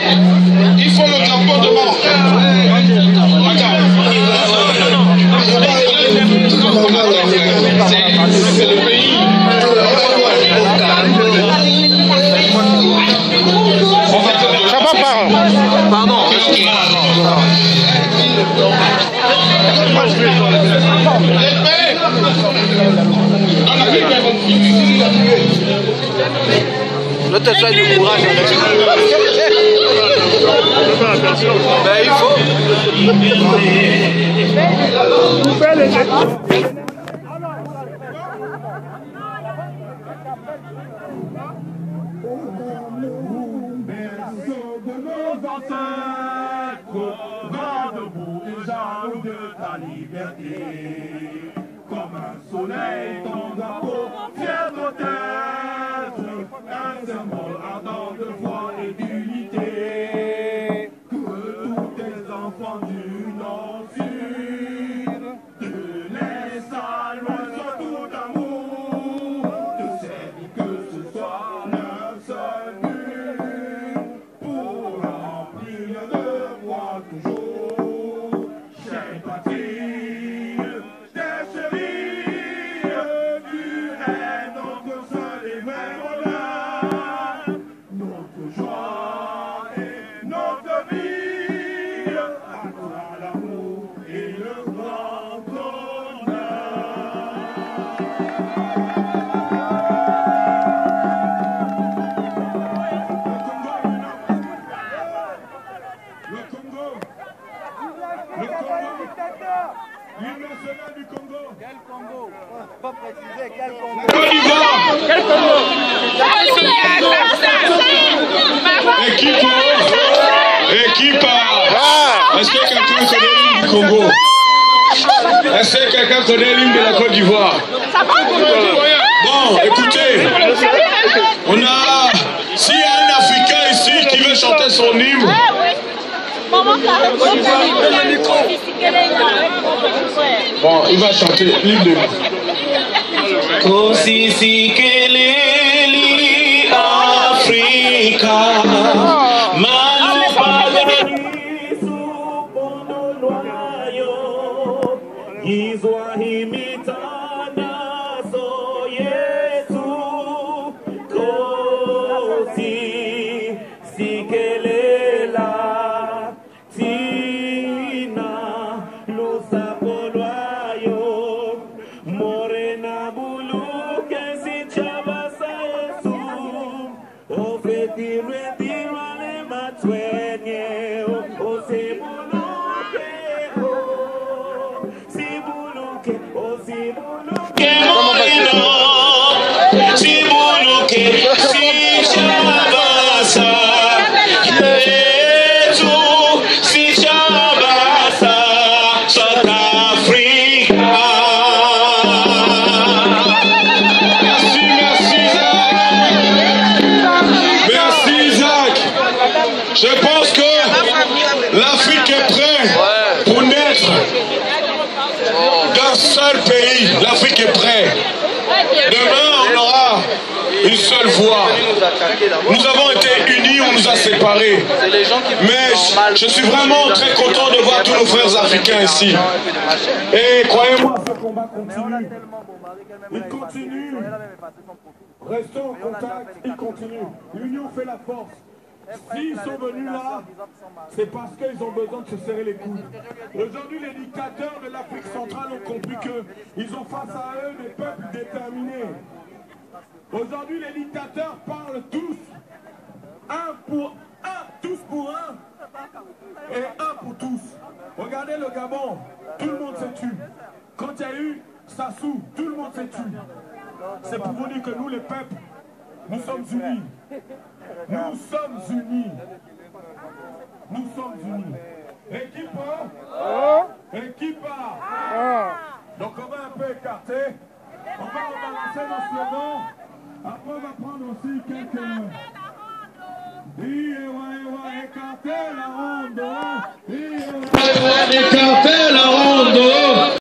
Il faut le drapeau devant. C'est le pays. Ça va pas. Pardon. Ne te sois du courage avec. Ben, il faut. Va debout et jaloux de ta liberté. Comme un soleil, ton drapeau, fier de tête, un symbole ardent de foi et d'unité. Que tous tes enfants du Nord-Sud, de l'Est à l'Ouest, soient tout d'amour, de servir que ce soit leur seul but, pour remplir le devoir toujours. Chère patrie, tes chéris, tu es notre seul et vrai bonheur, notre joie et notre vie, à toi l'amour et le grand l'hymne national du Congo. Quel Congo? Pas préciser quel Congo. Côte d'Ivoire. Quel Congo? Équipe. Est-ce que quelqu'un connaît l'hymne du Congo? Est-ce que quelqu'un connaît l'hymne de la Côte d'Ivoire? Bon, écoutez, s'il y a un Africain ici qui veut chanter son hymne, bon, il va chanter l'hymne de Kosisikeli Africa, Malupagalisu Pondoloyo, Izwahimitana Soyesu, Kosisikelela Tina Lusapolwayo, Morena Bulu Kesi Chabasa Yesu, Ofeti Retirale Matwenye, O Sibuluke, O Sibuluke, O Sibuluke, Moreno, Sibuluke, Si Chabasa, Yesu, Si Chabasa, South Africa. Merci Isaac. Je pense que l'Afrique est prête pour naître d'un seul pays. L'Afrique est prête. Demain, on aura une seule voix. Nous avons été unis, on nous a séparés. Mais je suis vraiment très content de voir tous nos frères africains ici. Et croyez-moi, Ce combat continue. Il continue. Restons en contact, il continue. L'union fait la force. S'ils sont venus là, c'est parce qu'ils ont besoin de se serrer les coudes. Aujourd'hui, les dictateurs de l'Afrique centrale ont compris qu'ils ont face à eux des peuples déterminés. Aujourd'hui, les dictateurs parlent tous. Un pour un, tous pour un. Et un pour tous. Regardez le Gabon, tout le monde s'est tué. Quand il y a eu Sassou, tout le monde s'est tué. C'est pour vous dire que nous, les peuples, nous sommes unis. Nous sommes unis. Nous sommes unis. Équipe, équipe. Donc on va un peu écarter. On va rebalancer nos slogans. Après on va prendre aussi quelques... Écarter la ronde. Écarter la ronde.